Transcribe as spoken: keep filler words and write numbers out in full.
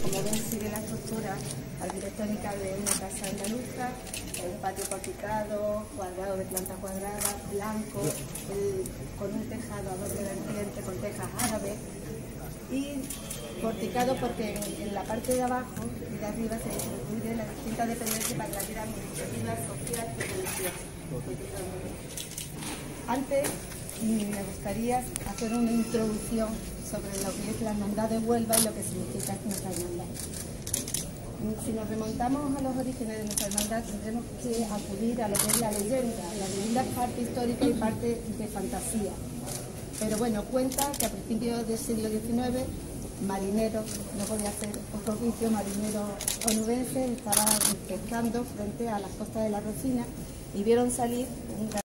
Como ven, sigue la estructura arquitectónica de una casa andaluza, un patio porticado, cuadrado de planta cuadrada, blanco, el, con un tejado a doble vertiente con tejas árabes y porticado porque en, en la parte de abajo y de arriba se distribuyen las distintas dependencias para la vida administrativa, social y religiosa. Antes me gustaría hacer una introducción sobre lo que es la hermandad de Huelva y lo que significa nuestra hermandad. Si nos remontamos a los orígenes de nuestra hermandad, tendremos que acudir a lo que es la leyenda. La leyenda es parte histórica y parte de fantasía. Pero bueno, cuenta que a principios del siglo diecinueve, marineros, no podía hacer otro oficio, marineros onubenses estaban pescando frente a las costas de la Rocina y vieron salir un